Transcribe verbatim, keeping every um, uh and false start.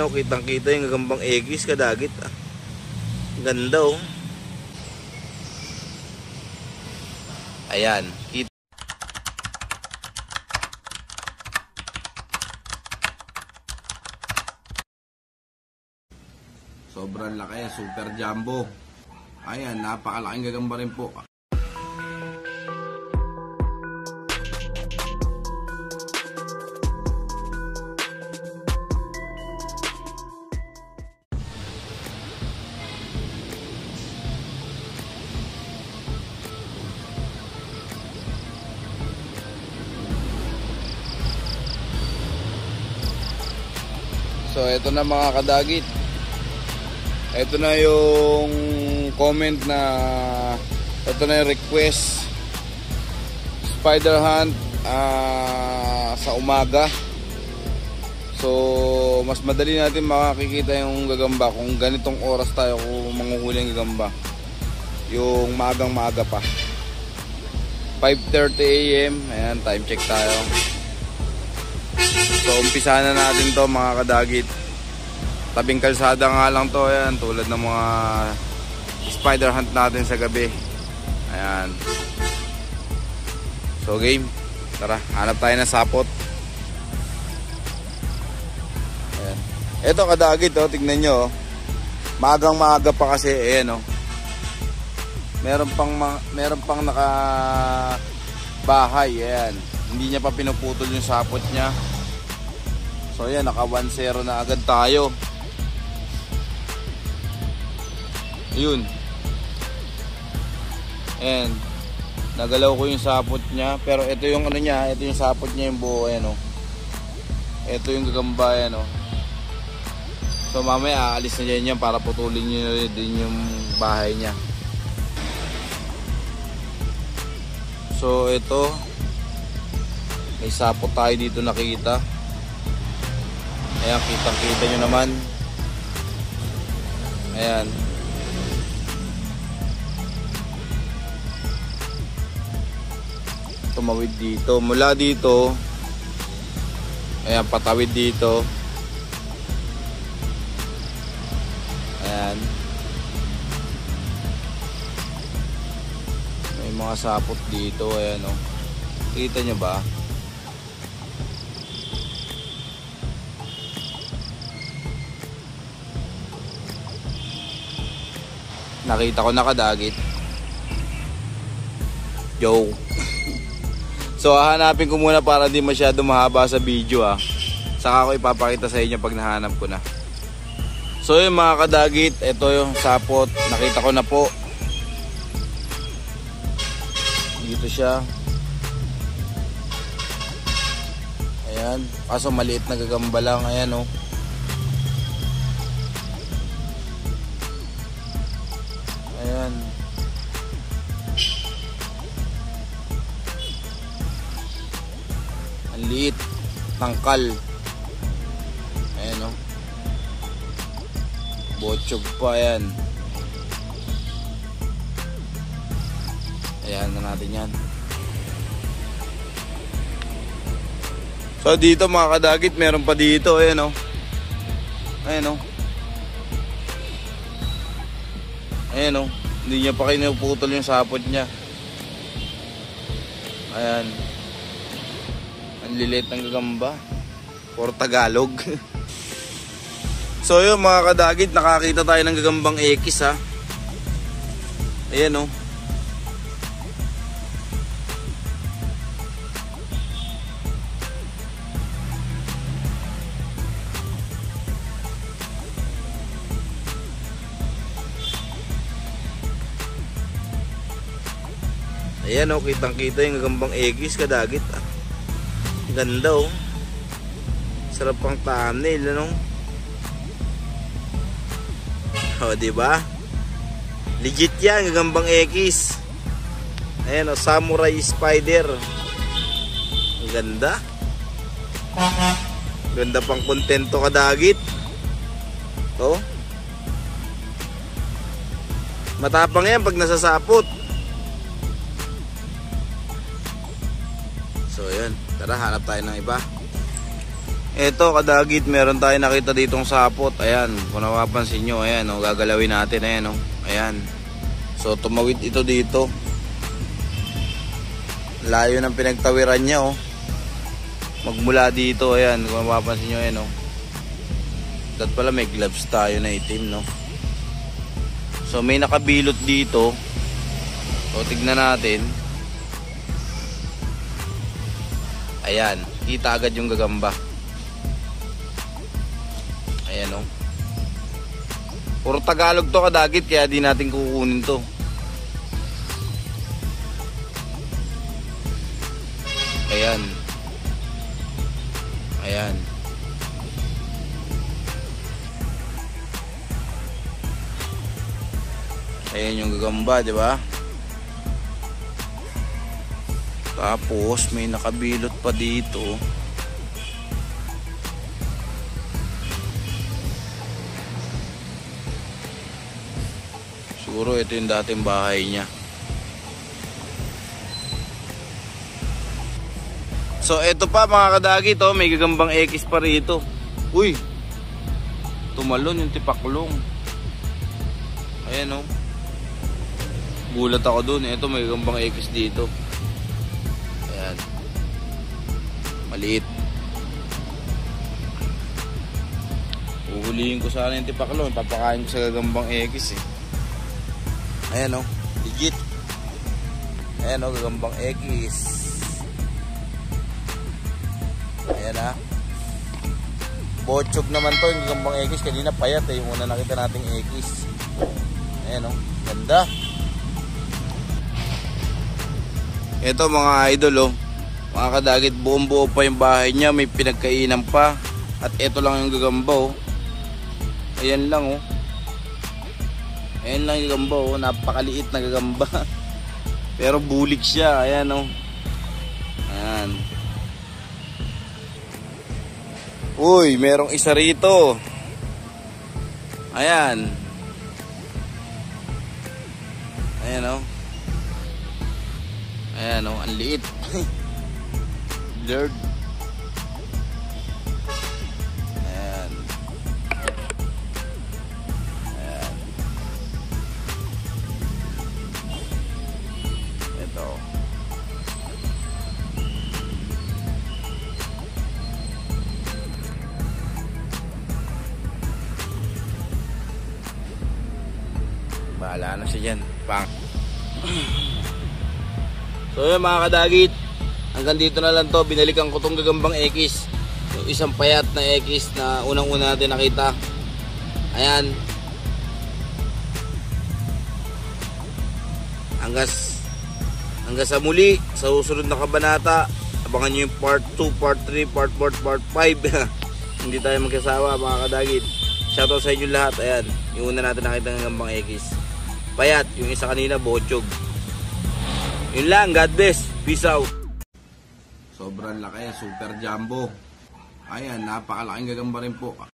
Kitang kita yung gagambang egis kadagit ah. Ganda oh. Ayan, kita. Sobrang laki, super jumbo. Ayan, napakalaking gagamba rin po. So ito na mga kadagit. Ito na yung comment na, ito na yung request. Spider hunt uh, sa umaga. So mas madali natin makikita yung gagamba kung ganitong oras tayo kung manguhuli ng gagamba. Yung maagang maaga pa. five thirty a m Ayan, time check tayo. So umpisa na natin to mga kadagit. Tabing kalsada nga lang to. Ayan, tulad ng mga spider hunt natin sa gabi. Ayan. So game, tara, hanap tayo ng sapot. Ayan. Ito kadagit oh, tignan nyo oh. Maagang maaga pa kasi. Ayan oh. Meron pang, meron pang naka bahay. Ayan. Hindi niya pa pinuputol yung sapot niya. So ayan, naka one zero na agad tayo. Ayun. And nagalaw ko yung sapot niya. Pero ito yung ano niya, ito yung sapot niya yung buo. Ayan o. Ito yung gagamba. Ayan o. So mamaya aalis na dyan yan para putulin nyo din yung bahay niya. So ito, may sapot tayo dito nakikita. Ayan, kitang kita nyo naman. Ayan. Tumawid dito. Mula dito. Ayan, patawid dito. Ayan. May mga sapot dito. Ayan o. Kita nyo ba? Nakita ko nakadagit. Yo. So hahanapin ko muna para di masyado mahaba sa video ah. Saka ko ipapakita sa inyo pag nahanap ko na. So yung mga kadagit, ito yung sapot. Nakita ko na po. Dito siya. Ayan. Kaso maliit na gagamba lang. Ayan oh. Ayan. Ang liit, tangkal. Ayan o. Botsog pa yan. Ayan na natin yan. So dito mga kadagit, meron pa dito. Ayan o. Ayan o. Ayan o, hindi niya pa kinuputol yung sapot niya. Ayan. Ang lilit ng gagamba. For Tagalog. So yun mga kadagit, nakakita tayo ng gagambang ekis ha. Ayan o. Ayan o, kitang kita yung gagambang egis kadagit ah. Ganda o. Sarap pang thumbnail ano. O diba? Legit yan, gagambang egis. Ayan o, samurai spider. Ang ganda. Ganda pang kontento kadagit. O. Matapang yan pag nasasapot. So ayan, tara hanap tayo ng iba. Eto kadagit, meron tayo nakita ditong sapot. Ayan, kung napapansin nyo, ayan o, gagalawin natin, ayan o, ayan. So tumawid ito dito. Layo ng pinagtawiran niya o. Magmula dito, ayan, kung napapansin nyo, ayan o. Dat pala may gloves tayo na itim, no. So may nakabilot dito. So tignan natin. Ayan, kita agad yung gagamba. Ayan o. Puro Tagalog to kadagit, kaya di natin kukunin to. Ayan. Ayan. Ayan yung gagamba, di ba? Tapos may nakabilot pa dito. Siguro ito yung dating bahay niya. So ito pa mga kadagit, oh, may gagambang X pa rito. Uy, tumalon yung tipaklong. Ayan oh. Gulat ako dun. Ito may gagambang X dito. Ayan. Maliit. Uhulihin ko sana yung tipaklong. Papakain ko sa gagambang X eh. Ayan o, legit. Ayan o, gagambang X. Ayan ha. Bochog naman to, yung gagambang X. Kanina payat eh, yung una nakita nating X. Ayan o, ganda. Ito mga idol o, mga kadagit, buong buo pa yung bahay niya. May pinagkainan pa. At ito lang yung gagamba o. Ayan lang o. Ayan lang yung gagamba oh, napakaliit na gagamba. Pero bulik siya, ayan oh. Ayan. Uy, merong isa rito. Ayan. Ayan oh. Ayan oh, ang liit. Blurred. Bahala na siya dyan. Pang. So yun mga kadagit, hanggang dito na lang to. Binalikan ko tong gagambang X. Yung isang payat na X na unang-una natin nakita. Ayan. Hanggang, hanggang sa muli, sa susunod na kabanata. Abangan nyo yung part two, part three, part four, part five. Hindi tayo magkasawa mga kadagit. Shoutout sa inyo lahat. Ayan, yung una natin nakita ng gagambang X. Payat, yung isa kanina bochog. Yun lang, God bless. Peace out. Sobrang laki, super jumbo. Ayan, napakalaking gagamba rin po.